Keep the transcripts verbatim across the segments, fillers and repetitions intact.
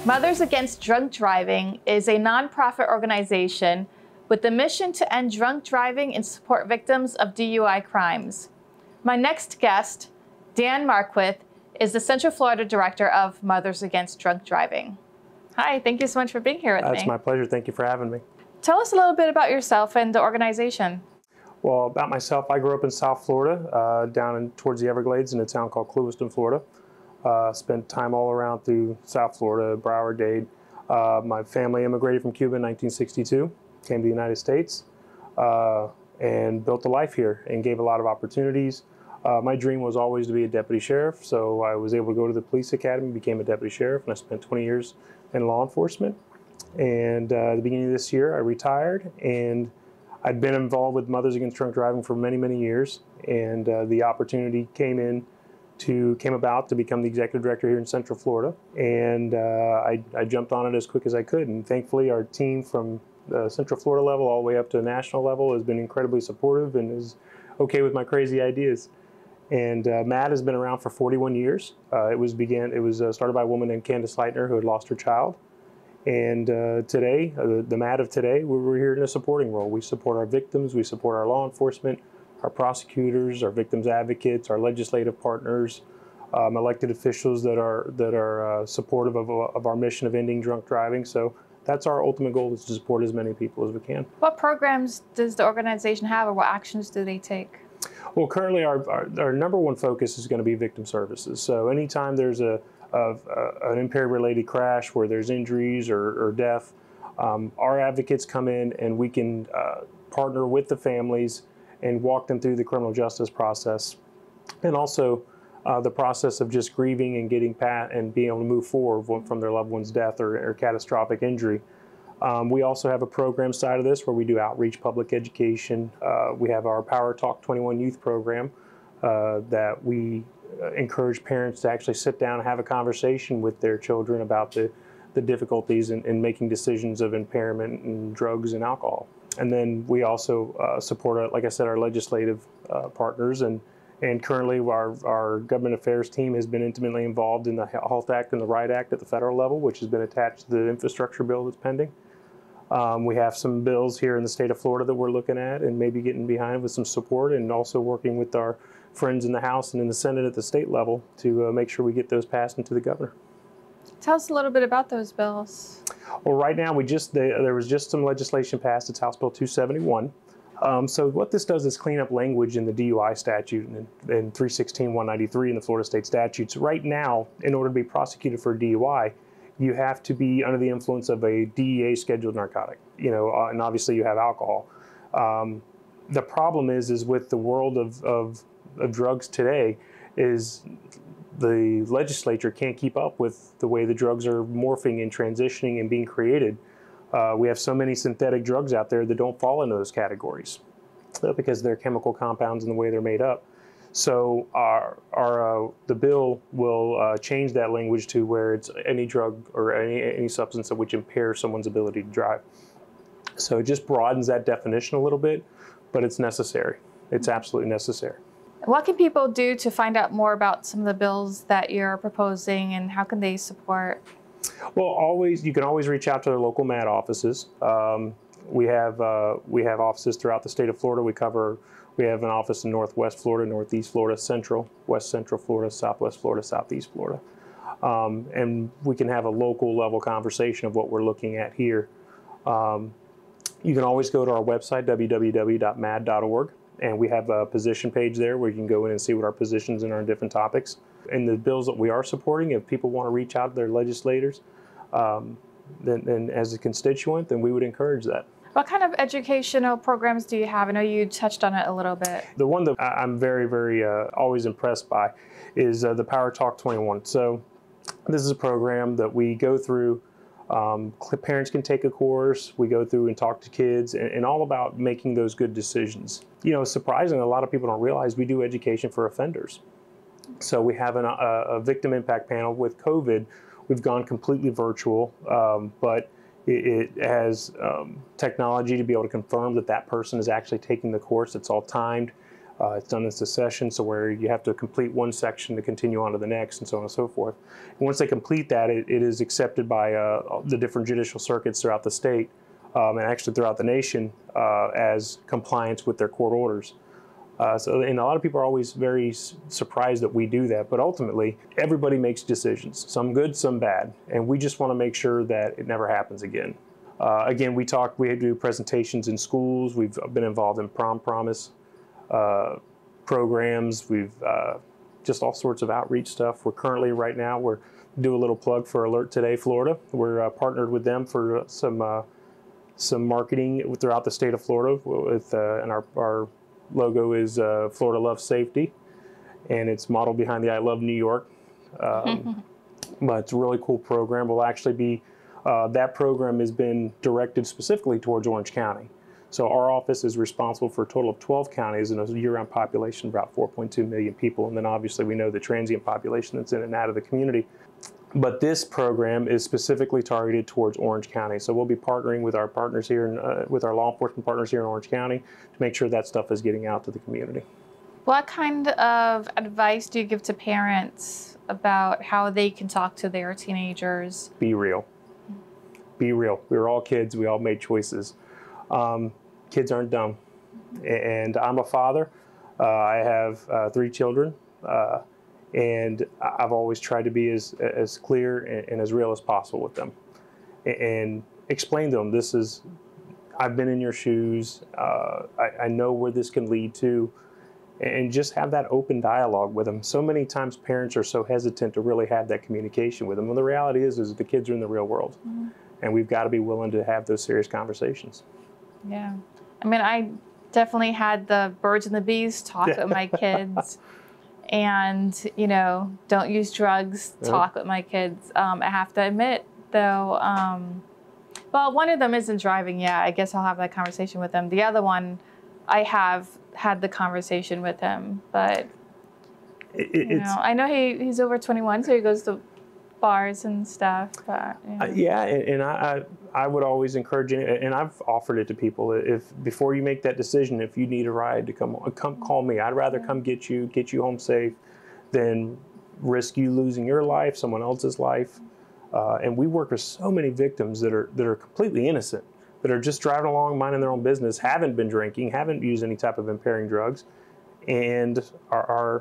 Mothers Against Drunk Driving is a nonprofit organization with the mission to end drunk driving and support victims of D U I crimes. My next guest, Dan Marquith, is the Central Florida Director of Mothers Against Drunk Driving. Hi, thank you so much for being here with uh, me. It's my pleasure. Thank you for having me. Tell us a little bit about yourself and the organization. Well, about myself, I grew up in South Florida, uh, down in, towards the Everglades in a town called Clewiston, Florida. Uh, spent time all around through South Florida, Broward, Dade. Uh, my family immigrated from Cuba in nineteen sixty-two, came to the United States, uh, and built a life here and gave a lot of opportunities. Uh, my dream was always to be a deputy sheriff, so I was able to go to the police academy, became a deputy sheriff, and I spent twenty years in law enforcement. And uh, at the beginning of this year, I retired, and I'd been involved with Mothers Against Drunk Driving for many, many years, and uh, the opportunity came in to came about to become the executive director here in Central Florida, and uh, I, I jumped on it as quick as I could. And thankfully, our team from the Central Florida level all the way up to the national level has been incredibly supportive and is okay with my crazy ideas. And uh, MADD has been around for forty-one years. Uh, it was began. It was uh, started by a woman named Candace Leitner who had lost her child. And uh, today, uh, the MADD of today, we're, we're here in a supporting role. We support our victims. We support our law enforcement, our prosecutors, our victims advocates, our legislative partners, um, elected officials that are that are uh, supportive of, of our mission of ending drunk driving. So that's our ultimate goal, is to support as many people as we can. What programs does the organization have, or what actions do they take? Well, currently our, our, our number one focus is going to be victim services. So anytime there's a, a, a an impaired related crash where there's injuries or, or death, um, our advocates come in and we can uh, partner with the families and walk them through the criminal justice process, and also uh, the process of just grieving and getting pat and being able to move forward from their loved one's death or, or catastrophic injury. Um, we also have a program side of this where we do outreach, public education. Uh, we have our Power Talk twenty-one youth program uh, that we uh, encourage parents to actually sit down and have a conversation with their children about the, the difficulties in, in making decisions of impairment and drugs and alcohol. And then we also uh, support, uh, like I said, our legislative uh, partners, and and currently our, our government affairs team has been intimately involved in the HALT Act and the RIDE Act at the federal level, which has been attached to the infrastructure bill that's pending. Um, we have some bills here in the state of Florida that we're looking at and maybe getting behind with some support, and also working with our friends in the House and in the Senate at the state level to uh, make sure we get those passed into the governor. Tell us a little bit about those bills. Well, right now we just they, there was just some legislation passed. It's House Bill two seventy-one. Um, so what this does is clean up language in the D U I statute and in three sixteen one ninety-three in the Florida state statutes. Right now, in order to be prosecuted for D U I, you have to be under the influence of a D E A scheduled narcotic, you know, uh, and obviously you have alcohol. Um, the problem is, is with the world of, of, of drugs today, is the legislature can't keep up with the way the drugs are morphing and transitioning and being created. Uh, we have so many synthetic drugs out there that don't fall into those categories uh, because they're chemical compounds and the way they're made up. So our, our, uh, the bill will uh, change that language to where it's any drug or any, any substance that which impairs someone's ability to drive. So it just broadens that definition a little bit, but it's necessary. It's absolutely necessary. What can people do to find out more about some of the bills that you're proposing, and how can they support? Well, always you can always reach out to their local MADD offices. Um, we have uh, we have offices throughout the state of Florida. We cover we have an office in Northwest Florida, Northeast Florida, Central, West Central Florida, Southwest Florida, Southeast Florida, um, and we can have a local level conversation of what we're looking at here. Um, you can always go to our website, w w w dot madd dot org. And we have a position page there where you can go in and see what our positions are on different topics. And the bills that we are supporting, if people want to reach out to their legislators, um, then, then as a constituent, then we would encourage that. What kind of educational programs do you have? I know you touched on it a little bit. The one that I'm very, very uh, always impressed by is uh, the Power Talk twenty-one. So this is a program that we go through. Um, parents can take a course. We go through and talk to kids, and, and all about making those good decisions. You know, surprisingly, a lot of people don't realize we do education for offenders. So we have an, a, a victim impact panel. With COVID, we've gone completely virtual, um, but it, it has um, technology to be able to confirm that that person is actually taking the course. It's all timed. Uh, it's done in succession, so where you have to complete one section to continue on to the next, and so on and so forth. And once they complete that, it, it is accepted by uh, the different judicial circuits throughout the state, um, and actually throughout the nation, uh, as compliance with their court orders. Uh, so, and a lot of people are always very surprised that we do that, but ultimately, everybody makes decisions, some good, some bad, and we just want to make sure that it never happens again. Uh, again, we talk, we do presentations in schools, we've been involved in prom promise uh, programs, we've uh, just all sorts of outreach stuff. We're currently, right now, we're do a little plug for Alert Today Florida. We're uh, partnered with them for some uh, some marketing throughout the state of Florida, with uh, and our, our logo is uh, Florida Loves Safety, and it's modeled behind the I Love New York. Um, but it's a really cool program. We'll actually be, uh, that program has been directed specifically towards Orange County. So our office is responsible for a total of twelve counties and a year-round population of about four point two million people. And then obviously we know the transient population that's in and out of the community. But this program is specifically targeted towards Orange County. So we'll be partnering with our partners here, in, uh, with our law enforcement partners here in Orange County to make sure that stuff is getting out to the community. What kind of advice do you give to parents about how they can talk to their teenagers? Be real. Be real. We were all kids. We all made choices. Um, kids aren't dumb. And I'm a father. Uh, I have uh, three children. Uh, And I've always tried to be as as clear and, and as real as possible with them, and, and explain to them, this is, I've been in your shoes, uh, I, I know where this can lead to, and just have that open dialogue with them. So many times parents are so hesitant to really have that communication with them. Well, the reality is, is the kids are in the real world, mm-hmm. and we've got to be willing to have those serious conversations. Yeah. I mean, I definitely had the birds and the bees talk with my kids. And, you know, don't use drugs, talk yeah. with my kids. Um, I have to admit, though, um, well, one of them isn't driving yet. I guess I'll have that conversation with him. The other one, I have had the conversation with him. But, it, you know, I know he, he's over twenty-one, so he goes to bars and stuff. But, you know. uh, yeah, and, and I, I, I would always encourage you, and I've offered it to people, if before you make that decision, if you need a ride, to come come call me. I'd rather come get you, get you home safe, than risk you losing your life, someone else's life. Uh, and we work with so many victims that are that are completely innocent, that are just driving along, minding their own business, haven't been drinking, haven't used any type of impairing drugs, and are, are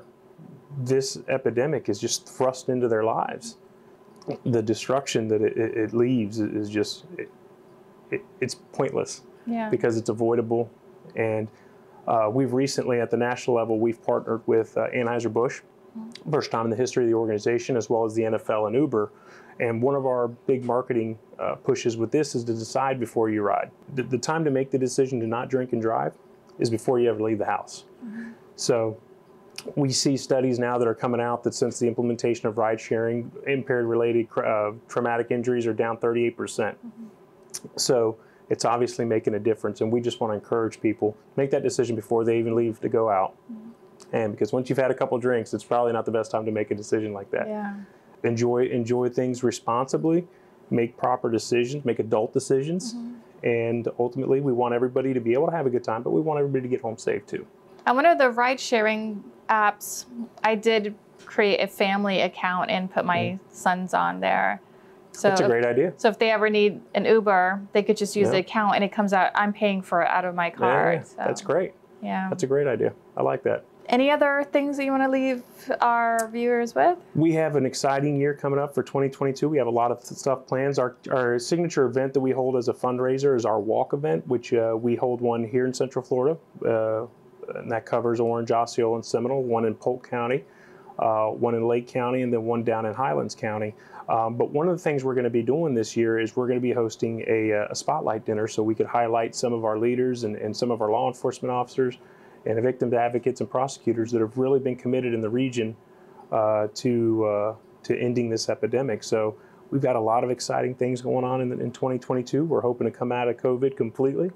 this epidemic is just thrust into their lives. The destruction that it, it, it leaves is just, it, it, it's pointless, yeah. because it's avoidable. And uh, we've recently, at the national level, we've partnered with uh, Anheuser-Busch, mm-hmm. first time in the history of the organization, as well as the N F L and Uber. And one of our big marketing uh, pushes with this is to decide before you ride. The, the time to make the decision to not drink and drive is before you ever leave the house. Mm-hmm. So we see studies now that are coming out that since the implementation of ride sharing, impaired related uh, traumatic injuries are down thirty-eight percent. Mm-hmm. So it's obviously making a difference, and we just want to encourage people, make that decision before they even leave to go out. Mm-hmm. And because once you've had a couple drinks, it's probably not the best time to make a decision like that. Yeah. Enjoy, enjoy things responsibly, make proper decisions, make adult decisions, mm-hmm. and ultimately we want everybody to be able to have a good time, but we want everybody to get home safe too. On one of the ride-sharing apps, I did create a family account and put my mm. sons on there. So That's a great if, idea. So if they ever need an Uber, they could just use yeah. the account, and it comes out, I'm paying for it out of my card. Yeah, so. That's great. Yeah. That's a great idea. I like that. Any other things that you want to leave our viewers with? We have an exciting year coming up for twenty twenty-two. We have a lot of stuff planned. Our, our signature event that we hold as a fundraiser is our walk event, which uh, we hold one here in Central Florida. Uh, and that covers Orange, Osceola, and Seminole, one in Polk County, uh, one in Lake County, and then one down in Highlands County. Um, but one of the things we're going to be doing this year is we're going to be hosting a, a spotlight dinner so we could highlight some of our leaders and, and some of our law enforcement officers and victim advocates and prosecutors that have really been committed in the region uh, to uh, to ending this epidemic. So we've got a lot of exciting things going on in, in twenty twenty-two. We're hoping to come out of COVID completely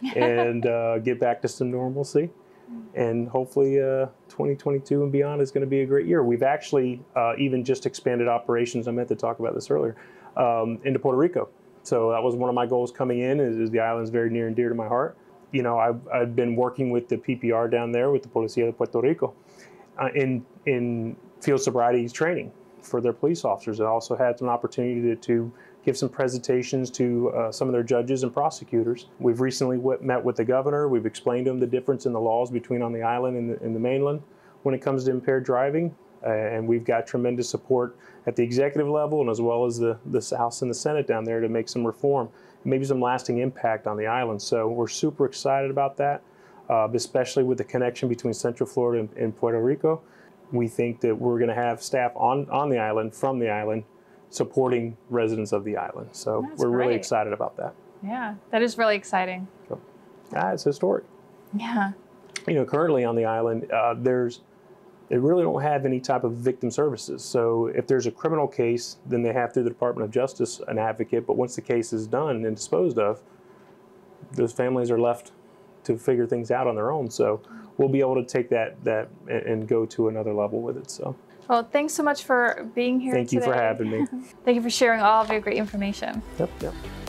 and uh, get back to some normalcy. And hopefully uh, twenty twenty-two and beyond is going to be a great year. We've actually uh, even just expanded operations, I meant to talk about this earlier, um, into Puerto Rico. So that was one of my goals coming in, is, is the island's very near and dear to my heart. you know, I've, I've been working with the P P R down there with the Policía de Puerto Rico uh, in, in field sobriety training for their police officers. I also had an opportunity to, to give some presentations to uh, some of their judges and prosecutors. We've recently w met with the governor. We've explained to him the difference in the laws between on the island and the, and the mainland when it comes to impaired driving. Uh, and we've got tremendous support at the executive level and as well as the, the House and the Senate down there to make some reform, maybe some lasting impact on the island. So we're super excited about that, uh, especially with the connection between Central Florida and, and Puerto Rico. We think that we're going to have staff on, on the island, from the island, supporting residents of the island. So That's we're great. really excited about that. Yeah, that is really exciting. So, ah, it's historic. Yeah. You know, currently on the island, uh, there's they really don't have any type of victim services. So if there's a criminal case, then they have through the Department of Justice an advocate. But once the case is done and disposed of, those families are left to figure things out on their own. So we'll be able to take that that and go to another level with it. So. Well, thanks so much for being here Thank today. you for having me. Thank you for sharing all of your great information. Yep, yep.